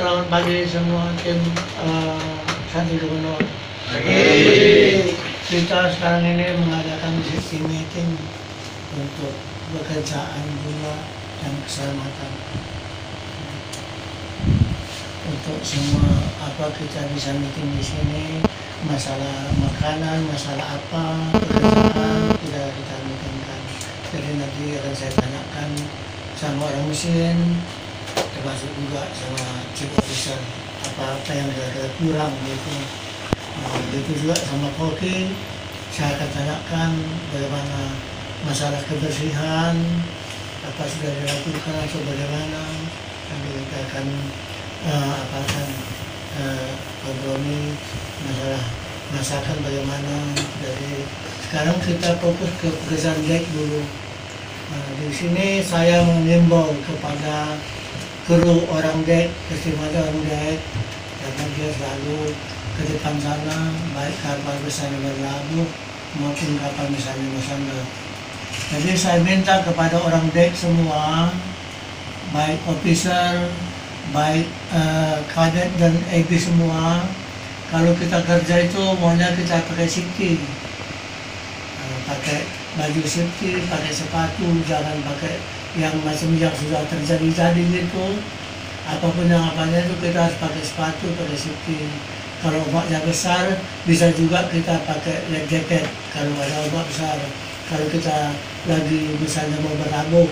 selamat pagi semua tim Santi Gubernur. Kita sekarang ini mengadakan meeting untuk pekerjaan gula dan keselamatan. Untuk semua apa kita bisa meeting di sini, masalah makanan, masalah apa, pekerjaan tidak kita meetingkan. Jadi nanti akan saya tanyakan sama orang mesin, termasuk juga sama chief officer apa yang kira-kira kurang gitu. Begitu juga sama koki, saya akan tanyakan bagaimana masalah kebersihan, apa sudah dilakukan atau bagaimana. Nanti kita akan kompromi masalah masakan bagaimana. Jadi sekarang kita fokus ke pekerjaan dek dulu. Di sini saya mengimbau kepada kru orang dek, estimasi orang dek, karena dia selalu ke depan sana, baik kapal besar berlabuh maupun kapal misalnya bersandar. Jadi saya minta kepada orang dek semua, baik officer, baik kadet dan AB semua, kalau kita kerja itu maunya kita pakai safety, pakai baju safety, pakai sepatu, jangan pakai yang macam yang sudah terjadi gitu. Apapun yang apanya itu kita harus pakai sepatu, pakai safety. Kalau ombaknya besar, bisa juga kita pakai life jacket kalau ada ombak besar. Kalau kita lagi misalnya mau berlabuh,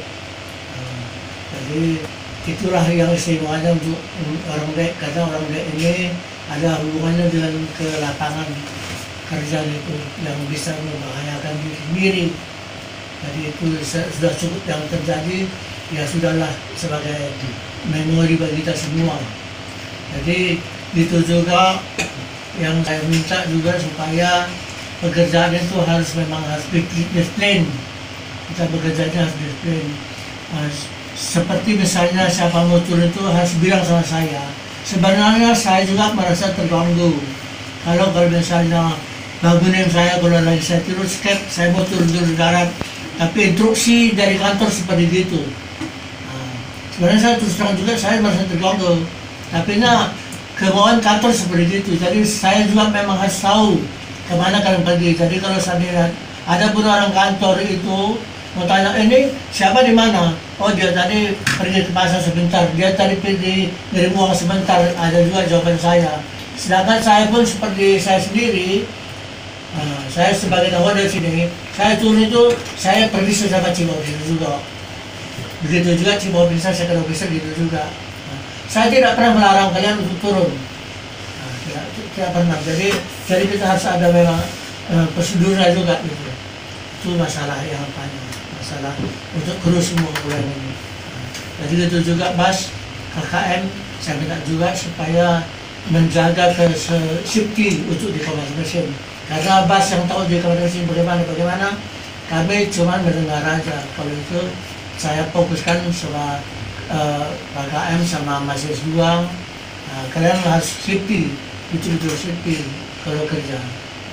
jadi itulah yang istimewanya untuk orang dek, karena orang dek ini ada hubungannya dengan ke lapangan kerja itu yang bisa membahayakan diri sendiri. Jadi itu sudah cukup yang terjadi, ya sudahlah sebagai memori bagi kita semua. Jadi itu juga yang saya minta juga supaya pekerjaan itu memang harus disiplin. Kita bekerjanya harus disiplin. Seperti misalnya siapa mau turun itu harus bilang sama saya. Sebenarnya saya juga merasa terganggu. Kalau misalnya bangunin saya kalau lagi saya turun skep, saya mau turun darat, tapi instruksi dari kantor seperti itu. Sebenarnya saya terus terang juga saya merasa terganggu. Tapi kemauan kantor seperti itu. Jadi saya juga memang harus tahu kemana kalian pergi. Jadi kalau saya lihat ada pun orang kantor itu mau tanya ini siapa di mana? Oh dia tadi pergi ke pasar sebentar. Dia tadi pergi ngirim uang sebentar. Ada juga jawaban saya. Sedangkan saya pun seperti saya sendiri. Saya sebagai nahoda di sini, saya turun itu saya pergi sama chief officer juga. Begitu juga chief officer, second officer gitu juga. Saya tidak pernah melarang kalian untuk turun. Tidak pernah. Jadi kita harus ada memang prosedurnya juga gitu. Itu masalah yang banyak, masalah untuk kru semua bulan ini. Jadi itu juga bus KKM saya minta juga supaya menjaga safety untuk di kamar mesin. Karena bus yang tahu di kamar mesin bagaimana, kami cuma mendengar aja. Kalau itu saya fokuskan sama KKM sama mahasiswa. Kalian harus safety, betul-betul safety kalau kerja.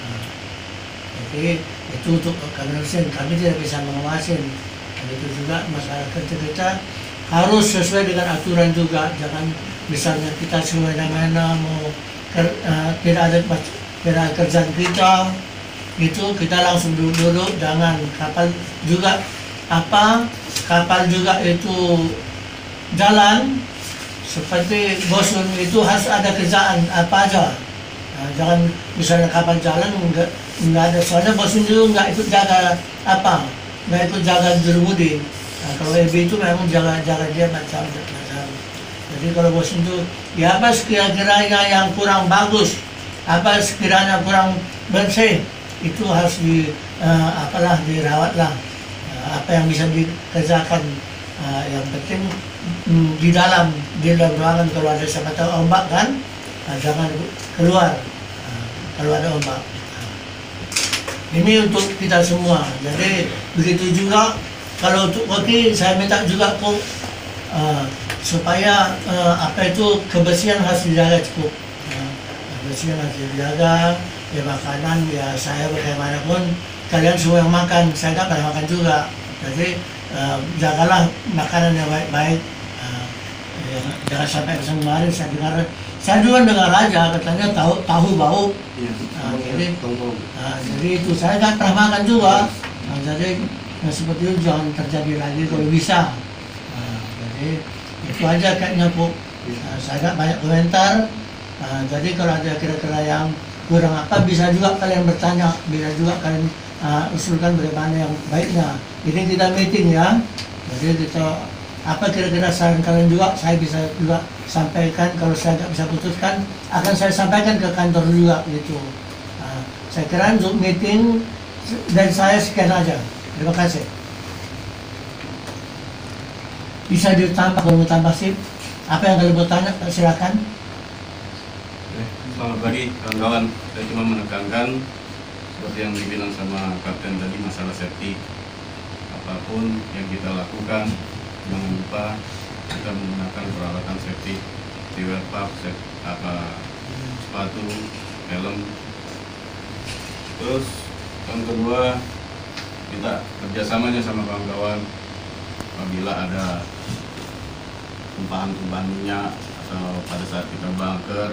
Jadi itu untuk kamar mesin, kami tidak bisa mengawasin. Dan itu juga masalah kerja kita harus sesuai dengan aturan juga. Jangan misalnya kita semena-mena mau tidak ada kerjaan kita itu kita langsung duduk, jangan. Kapal juga itu jalan seperti bosun itu harus ada kerjaan apa aja. Jangan misalnya kapal jalan nggak ada, soalnya bosun itu nggak ikut jaga nggak ikut jaga jurumudi. Kalau EB itu memang jaga dia macam. Jadi kalau bosun itu ya apa kira-kiranya yang kurang bagus, apa sekiranya kurang bersih, itu harus dirawatlah. Apa yang bisa dikerjakan, yang penting di dalam ruangan kalau ada siapa tahu ombak kan, jangan keluar kalau ada ombak. Ini untuk kita semua. Jadi begitu juga kalau untuk koki saya minta juga kok supaya kebersihan harus dijaga cukup. Kebersihan harus dijaga, ya makanan ya saya bagaimanapun kalian semua yang makan, saya tak pernah makan juga. Jadi jagalah makanan yang baik-baik. jangan sampai kemarin saya juga dengar aja katanya tahu bau. Iya. Jadi itu saya nggak pernah makan juga. Jadi seperti itu jangan terjadi lagi kalau bisa. Jadi itu aja kayaknya Bu. Saya nggak banyak komentar. Jadi kalau ada kira-kira yang kurang apa bisa juga kalian bertanya, bisa juga kalian usulkan bagaimana yang baiknya. Ini kita meeting ya. Jadi kita apa kira-kira saran kalian juga saya bisa juga sampaikan. Kalau saya nggak bisa putuskan akan saya sampaikan ke kantor juga gitu. Saya kira untuk meeting dan saya sekian aja. Terima kasih. Bisa ditambah kalau mau tambah sih. Apa yang kalian mau tanya silakan. Selamat pagi kawan-kawan. Saya cuma menekankan seperti yang dibilang sama Kapten tadi masalah safety. Apapun yang kita lakukan, jangan lupa kita menggunakan peralatan safety, wear puff, sepatu, helm. Terus yang kedua, kita kerjasamanya sama kawan-kawan. Apabila ada tumpahan-tumpahan minyak atau pada saat kita bunker,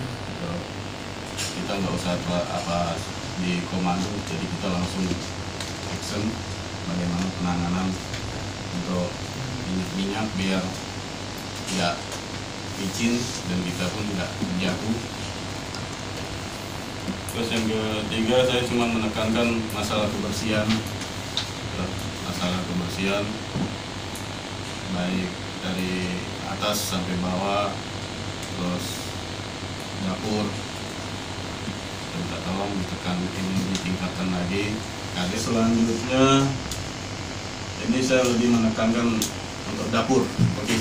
kita nggak usah di komando, jadi kita langsung action bagaimana penanganan untuk minyak biar tidak licin dan kita pun tidak jatuh. Terus yang ketiga, saya cuma menekankan masalah kebersihan, baik dari atas sampai bawah, terus dapur. Minta tolong ditekan, ini ditingkatkan lagi. Jadi selanjutnya ini saya lebih menekankan untuk dapur. Oke.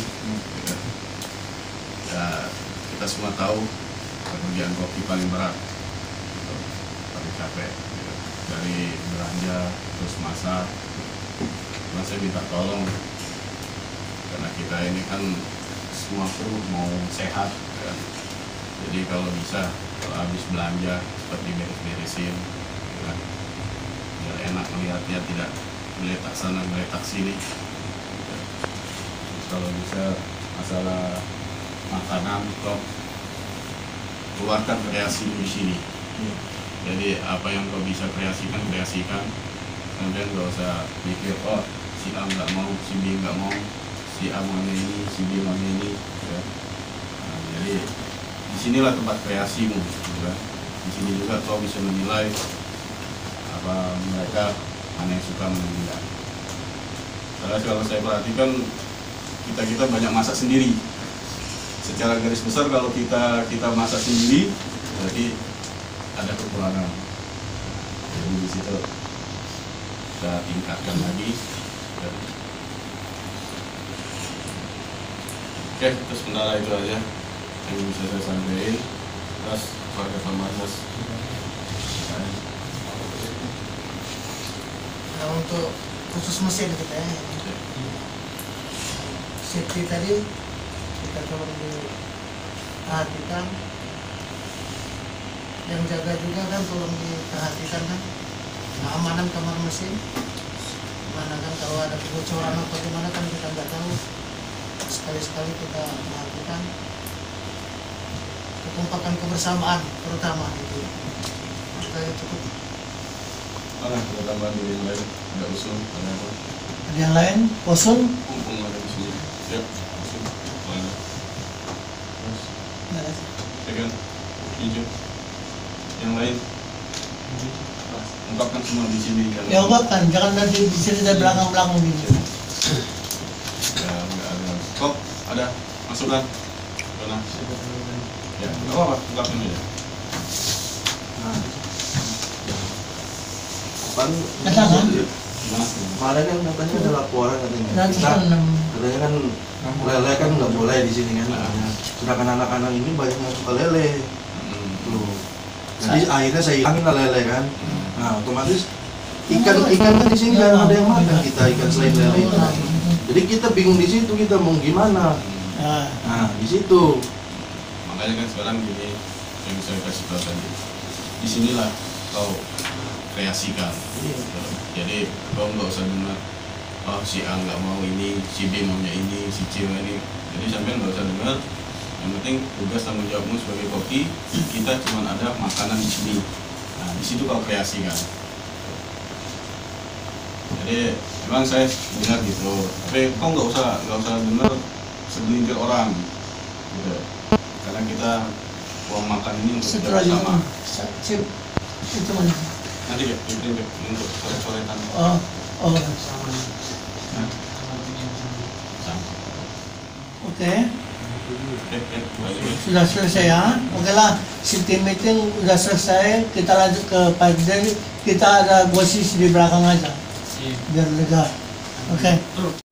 Ya, kita semua tahu pekerjaan kopi paling berat, paling capek, dari belanja terus masak. Cuma saya minta tolong karena kita ini kan semua kru mau sehat kan. Jadi kalau bisa, kalau habis belanja cepat diberes-beresin ya. Biar enak melihatnya, tidak meletak sana meletak sini ya. Kalau bisa masalah makanan kok keluarkan kreasi di sini ya. Jadi apa yang kau bisa kreasikan, kemudian gak usah mikir oh si A nggak mau, si B nggak mau, si A mau ini, si B mau ini ya. Jadi disinilah tempat kreasimu ya. Di sini juga kau bisa menilai apa mereka mana yang suka, mana yang tidak. Karena kalau saya perhatikan kita banyak masak sendiri. Secara garis besar kalau kita masak sendiri berarti ada kekurangan. Jadi di situ kita tingkatkan lagi. Oke, terus kendala itu aja yang bisa saya sampaikan. Terus warga Pambatas. Nah, untuk khusus mesin kita ya, safety tadi kita tolong diperhatikan, yang jaga juga kan tolong diperhatikan kan keamanan kamar mesin, mana kan kalau ada kebocoran atau gimana kan kita nggak tahu. Sekali-sekali kita perhatikan kekompakan kebersamaan terutama itu kita cukup. Ada tambahan dari yang lain, ada usul, ada apa? Ada yang lain? Usul? Mumpung ada di sini. Siap, usul. Mana? Terus, second, hijau. Yang lain? Ungkapkan semua di sini. Ya ungkapkan, jangan nanti di sini dan belakang-belakang gitu. Ya, enggak ada. Kok ada masukan? Mana? Ya, nggak apa-apa, ungkapkan aja. Katakan. Kemarin kan katanya ada laporan katanya. Dan Katanya kan lele kan nggak boleh di sini kan. Sedangkan anak-anak ini banyak yang suka lele. Tuh. Jadi akhirnya saya hilangin lah lele kan. Nah otomatis ikan kan di sini kan ada yang makan kita ikan selain lele itu. Jadi kita bingung di situ kita mau gimana. Nah di situ. Makanya kan sekarang gini yang saya kasih tahu tadi. Disinilah kau kreasikan. Jadi kau nggak usah dengar oh si A nggak mau ini, si B maunya ini, si C mau ini. Jadi sampean nggak usah dengar. Yang penting tugas tanggung jawabmu sebagai koki, kita cuma ada makanan di sini. Nah, di situ kau kreasi kan. Jadi memang saya dengar gitu, tapi kau nggak usah dengar segelintir orang, gitu. Karena kita uang makan ini untuk kita Setelah bersama. Cip, itu mana? Nanti ya, untuk sore-soretan. Oh, Sama. Nah, sama. oke. Balik ya. Sudah selesai ya. Oke lah, city meeting udah selesai. Kita lanjut ke Padre. Kita ada gosip di belakang aja. Biar lega. Oke.